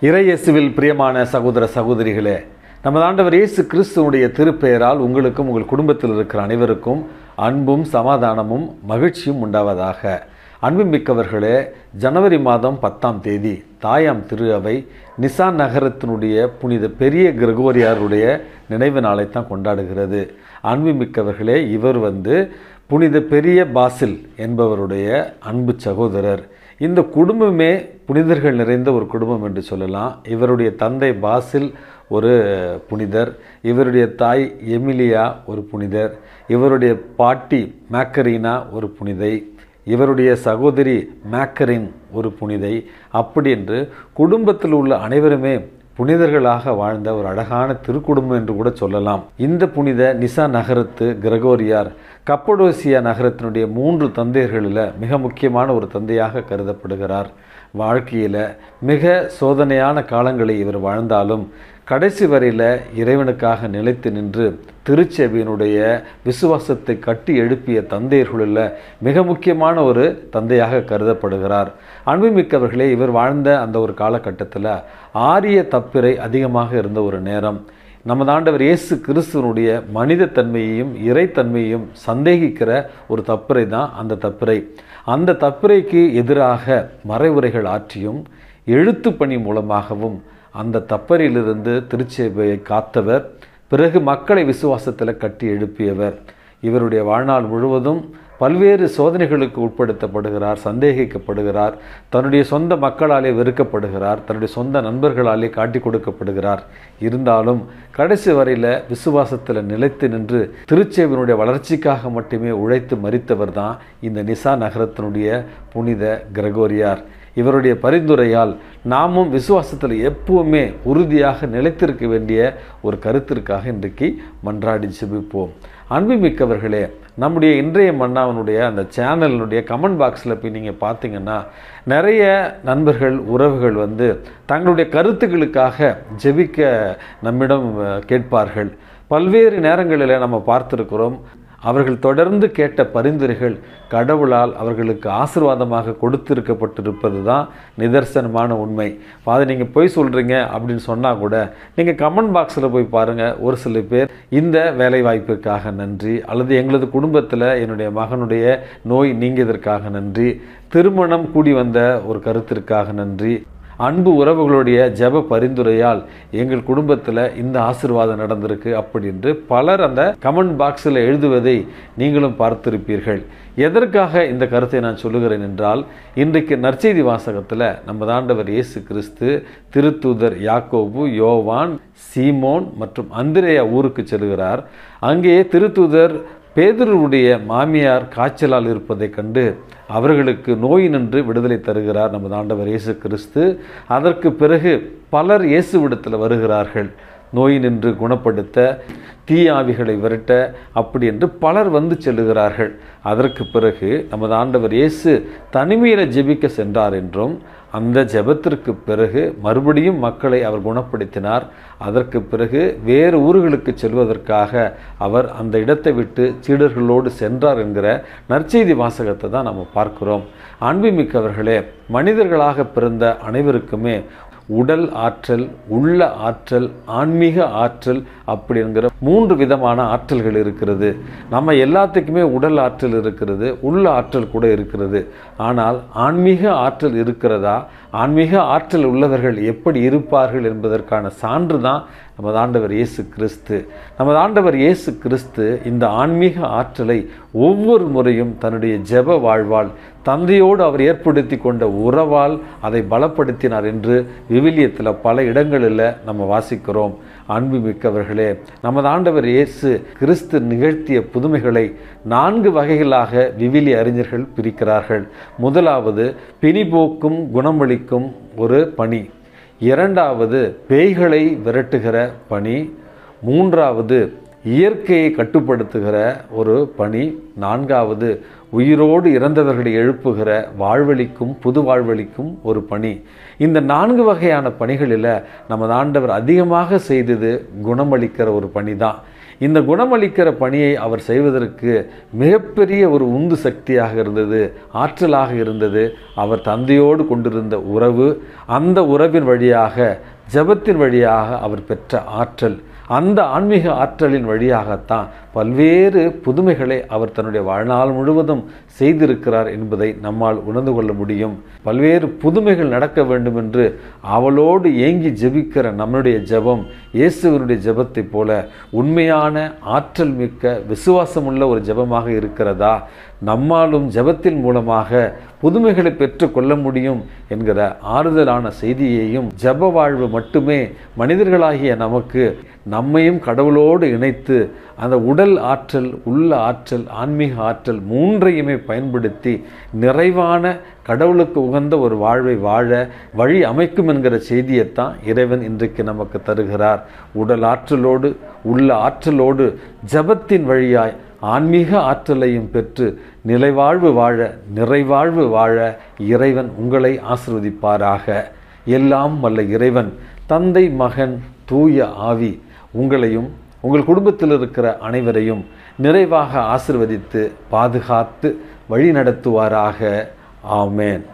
இறையேசுவில் பிரியமான சகோதர சகோதரிகளே, நமது ஆண்டவர் இயேசு கிறிஸ்துவனுடைய திருப்பெயரால் உங்களுக்கும் உங்கள் குடும்பத்தில் இருக்கிற அனைவருக்கும் அன்பும் சமாதானமும் மகிழ்ச்சியும் உண்டாவதாக. அன்புமிக்கவர்களே, ஜனவரி மாதம் 10ஆம் தேதி தாயாம் திரு அவை நிசான் நகரத்தினுடைய புனித பெரிய கிரகோரியாருடைய நினைவு நாளைத்தான் கொண்டாடுகிறது. அன்புமிக்கவர்களே, இவர் புனித பெரிய பாசில் என்பவருடைய அன்பு சகோதரர். இந்த குடும்பமே புனிதர்கள் நிறைந்த ஒரு குடும்பம் என்று சொல்லலாம். இவருடைய தந்தை பாசில் ஒரு புனிதர், இவருடைய தாய் எமிலியா ஒரு புனிதர், இவருடைய பாட்டி மேக்கரீனா ஒரு புனிதை, இவருடைய சகோதரி மேக்கரின் ஒரு புனிதை. அப்படி என்று குடும்பத்தில் உள்ள அனைவருமே புனிதர்களாக வாழ்ந்த ஒரு அழகான திருக்குடும்பம் என்று கூட சொல்லலாம். இந்த புனித நிசா நகரத்து கிரகோரியார் கப்படோசியா நகரத்தினுடைய 3 தந்தையர்களில் மிக முக்கியமான ஒரு தந்தையாக கருதப்படுகிறார். வாழ்க்கையில் மிக சோதனையான காலங்களை இவர் வாழ்ந்தாலும் கடைசி வரையில் இறைவனுக்காக நிலைத்து நின்று திருச்சபையினுடைய விசுவாசத்தை கட்டி எழுப்பிய தந்தையர்களில் மிக முக்கியமான ஒரு தந்தையாக கருதப்படுகிறார். அன்புமிக்கவர்களே, இவர் வாழ்ந்த அந்த ஒரு காலகட்டத்தில் ஆரிய தப்பிரை அதிகமாக இருந்த ஒரு நேரம். நமது ஆண்டவர் இயேசு கிறிஸ்துவனுடைய மனித தன்மையையும் இறைத்தன்மையையும் சந்தேகிக்கிற ஒரு தப்பிரை தான் அந்த தப்பிரை. அந்த தப்பிரைக்கு எதிராக மறைவுரைகள் ஆற்றியும் எழுத்து பணி மூலமாகவும் அந்த தப்பரிலிருந்து திருச்சபையை காத்தவர். பிறகு மக்களை விசுவாசத்தில் கட்டி எழுப்பியவர். இவருடைய வாழ்நாள் முழுவதும் பல்வேறு சோதனைகளுக்கு உட்படுத்தப்படுகிறார், சந்தேகிக்கப்படுகிறார், தன்னுடைய சொந்த மக்களாலே வெறுக்கப்படுகிறார், தன்னுடைய சொந்த நண்பர்களாலே காட்டி கொடுக்கப்படுகிறார். இருந்தாலும் கடைசி வரையில் விசுவாசத்தில் நிலைத்து நின்று திருச்சேவினுடைய வளர்ச்சிக்காக மட்டுமே உழைத்து மரித்தவர் தான் இந்த நிசா நகரத்தினுடைய புனித கிரகோரியார். இவருடைய பரிந்துரையால் நாமும் விசுவாசத்தில் எப்பவுமே உறுதியாக நிலைத்திருக்க வேண்டிய ஒரு கருத்திற்காக இன்றைக்கு மன்றாடி ஜெபிப்போம். அன்புமிக்கவர்களே, நம்முடைய இன்றைய மன்னாவனுடைய அந்த சேனலினுடைய கமெண்ட் பாக்ஸில் போய் நீங்கள் பார்த்தீங்கன்னா நிறைய நண்பர்கள் உறவுகள் தங்களுடைய கருத்துக்களுக்காக ஜெபிக்க நம்மிடம் கேட்பார்கள். பல்வேறு நேரங்களில் நம்ம பார்த்துருக்கிறோம். அவர்கள் தொடர்ந்து கேட்ட பரிந்துரைகள் கடவுளால் அவர்களுக்கு ஆசீர்வாதமாக கொடுத்திருக்கப்பட்டிருப்பது தான் நிதர்சனமான உண்மை. அதை நீங்கள் போய் சொல்கிறீங்க அப்படின்னு சொன்னால் கூட நீங்கள் கமெண்ட் பாக்ஸில் போய் பாருங்கள். ஒரு சில பேர் இந்த வேலை வாய்ப்பிற்காக நன்றி, அல்லது எங்களது குடும்பத்தில் என்னுடைய மகனுடைய நோய் நீங்கியதற்காக நன்றி, திருமணம் கூடி வந்த ஒரு கருத்திற்காக நன்றி, அன்பு உறவுகளுடைய ஜெப பரிந்துரையால் எங்கள் குடும்பத்தில் இந்த ஆசீர்வாதம் நடந்திருக்கு அப்படின்று பலர் அந்த கமெண்ட் பாக்ஸில் எழுதுவதை நீங்களும் பார்த்திருப்பீர்கள். எதற்காக இந்த கருத்தை நான் சொல்லுகிறேன் என்றால், இன்றைக்கு நற்செய்தி வாசகத்தில் நம்ம ஆண்டவர் இயேசு கிறிஸ்து திருத்தூதர் யாக்கோபு, யோவான், சீமோன் மற்றும் அந்திரேயா ஊருக்கு செல்கிறார். அங்கே திருத்தூதர் பேதுருவுடைய மாமியார் காய்ச்சலால் இருப்பதை கண்டு அவர்களுக்கு நோய் நின்று விடுதலை தருகிறார் நமது ஆண்டவர் இயேசு கிறிஸ்து. அதற்கு பிறகு பலர் இயேசுவிடத்தில் வருகிறார்கள். நோய் நின்று குணப்படுத்த, தீயாவிகளை விரட்ட, அப்படி என்று பலர் செல்லுகிறார்கள். அதற்கு பிறகு நமது ஆண்டவர் இயேசு தனிமையில் ஜெபிக்க சென்றார் என்றும், அந்த ஜெபத்திற்கு பிறகு மறுபடியும் மக்களை அவர் குணப்படுத்தினார். அதற்கு பிறகு வேறு ஊர்களுக்கு செல்வதற்காக அவர் அந்த இடத்தை விட்டு சீடர்களோடு சென்றார் என்கிற நற்செய்தி வாசகத்தை தான் நம்ம பார்க்கிறோம். அன்புமிக்கவர்களே, மனிதர்களாக பிறந்த அனைவருக்குமே உடல் ஆற்றல், உள்ள ஆற்றல், ஆன்மீக ஆற்றல் அப்படிங்கிற 3 விதமான ஆற்றல்கள் இருக்கிறது. நம்ம எல்லாத்துக்குமே உடல் ஆற்றல் இருக்கிறது, உள்ள ஆற்றல் கூட இருக்கிறது. ஆனால் ஆன்மீக ஆற்றல் இருக்கிறதா, ஆன்மீக ஆற்றல் உள்ளவர்கள் எப்படி இருப்பார்கள் என்பதற்கான சான்று தான் நமது ஆண்டவர் இயேசு கிறிஸ்து. நமது ஆண்டவர் இயேசு கிறிஸ்து இந்த ஆன்மீக ஆற்றலை ஒவ்வொரு முறையும் தன்னுடைய ஜெப வாழ்வால், தந்தையோடு அவர் ஏற்படுத்தி கொண்ட உறவால் அதை பலப்படுத்தினார் என்று விவிலியத்தில் பல இடங்களில் நம்ம வாசிக்கிறோம். அன்புமிக்கவர்களே, நமது ஆண்டவர் இயேசு கிறிஸ்து நிகழ்த்திய புதுமைகளை 4 வகைகளாக விவிலிய அறிஞர்கள் பிரிக்கிறார்கள். முதலாவது பிணிபோக்கும் குணமளிக்கும் ஒரு பணி, 2வது பேய்களை விரட்டுகிற பணி, 3வது இயற்கையை கட்டுப்படுத்துகிற ஒரு பணி, 4வது உயிரோடு இறந்தவர்களை எழுப்புகிற வாழ்வழிக்கும் புது வாழ்வழிக்கும் ஒரு பணி. இந்த 4 வகையான பணிகளில் நமது ஆண்டவர் அதிகமாக செய்தது குணமளிக்கிற ஒரு பணி தான். இந்த குணமளிக்கிற பணியை அவர் செய்வதற்கு மிகப்பெரிய ஒரு உந்து சக்தியாக இருந்தது, ஆற்றலாக இருந்தது அவர் தந்தையோடு கொண்டிருந்த உறவு. அந்த உறவின் வழியாக, ஜெபத்தின் வழியாக அவர் பெற்ற ஆற்றல். அந்த ஆன்மீக ஆற்றலின் வழியாகத்தான் பல்வேறு புதுமைகளை அவர் தன்னுடைய வாழ்நாள் முழுவதும் செய்திருக்கிறார் என்பதை நம்மால் உணர்ந்து கொள்ள முடியும். பல்வேறு புதுமைகள் நடக்க வேண்டும் என்று அவளோடு ஏங்கி ஜெபிக்கிற நம்முடைய ஜெபம் இயேசுவினுடைய ஜெபத்தை போல உண்மையான ஆற்றல் மிக்க விசுவாசமுள்ள ஒரு ஜெபமாக இருக்கிறதா? நம்மாலும் ஜெபத்தின் மூலமாக புதுமைகளை பெற்று கொள்ள முடியும் என்கிற ஆறுதலான செய்தியையும், ஜெப வாழ்வு மட்டுமே மனிதர்களாகிய நமக்கு நம்மையும் கடவுளோடு இணைத்து அந்த உடல் ஆற்றல், உள்ள ஆற்றல், ஆன்மீக ஆற்றல் மூன்றையுமே பயன்படுத்தி நிறைவான கடவுளுக்கு உகந்த ஒரு வாழ்வை வாழ வழி அமைக்கும் என்கிற செய்தியைத்தான் இறைவன் இன்றைக்கு நமக்கு தருகிறார். உடல் ஆற்றலோடு, உள்ள ஆற்றலோடு ஜெபத்தின் வழியாய் ஆன்மீக ஆற்றலையும் பெற்று நிலைவாழ்வு வாழ, நிறைவாழ்வு வாழ இறைவன் உங்களை ஆசீர்வதிப்பாராக. எல்லாம் வல்ல இறைவன் தந்தை, மகன், தூய ஆவி உங்களையும் உங்கள் குடும்பத்தில் இருக்கிற அனைவரையும் நிறைவாக ஆசீர்வதித்து பாதுகாத்து வழி நடத்துவாராக. ஆமென்.